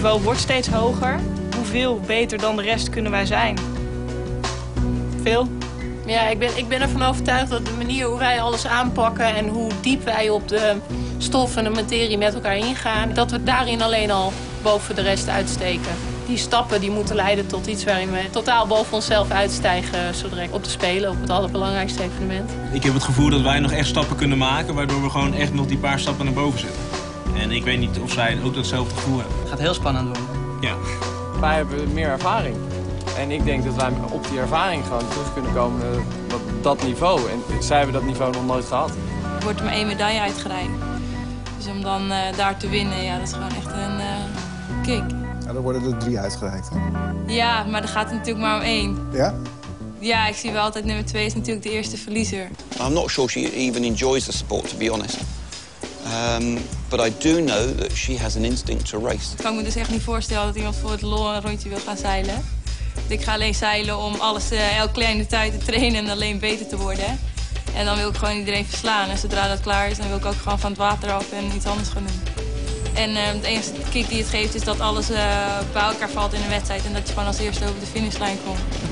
niveau wordt steeds hoger. Hoeveel beter dan de rest kunnen wij zijn? Veel. Ja, ik ben ervan overtuigd dat de manier hoe wij alles aanpakken en hoe diep wij op de stof en de materie met elkaar ingaan, dat we daarin alleen al boven de rest uitsteken. Die stappen die moeten leiden tot iets waarin we totaal boven onszelf uitstijgen zodra op de Spelen, op het allerbelangrijkste evenement. Ik heb het gevoel dat wij nog echt stappen kunnen maken, waardoor we gewoon echt nog die paar stappen naar boven zetten. En ik weet niet of zij ook datzelfde gevoel hebben. Het gaat heel spannend worden. Ja. Wij hebben meer ervaring. En ik denk dat wij op die ervaring gewoon terug kunnen komen op dat niveau. En zij hebben dat niveau nog nooit gehad. Er wordt er maar 1 medaille uitgereikt. Dus om dan daar te winnen, ja, dat is gewoon echt een kick. Ja, dan worden er 3 uitgereikt. Ja, maar er gaat er natuurlijk maar om 1. Ja? Ja, ik zie wel altijd nummer 2 is natuurlijk de eerste verliezer. I'm not sure she even enjoys the sport, to be honest. But I do know that she has an instinct to race. Ik kan me dus echt niet voorstellen dat iemand voor het lol een rondje wil gaan zeilen. Ik ga alleen zeilen om alles elke kleine tijd te trainen en alleen beter te worden. En dan wil ik gewoon iedereen verslaan. En zodra dat klaar is, dan wil ik ook gewoon van het water af en iets anders gaan doen. En de enige kick die het geeft is dat alles bij elkaar valt in een wedstrijd. En dat je gewoon als eerste over de finishlijn komt.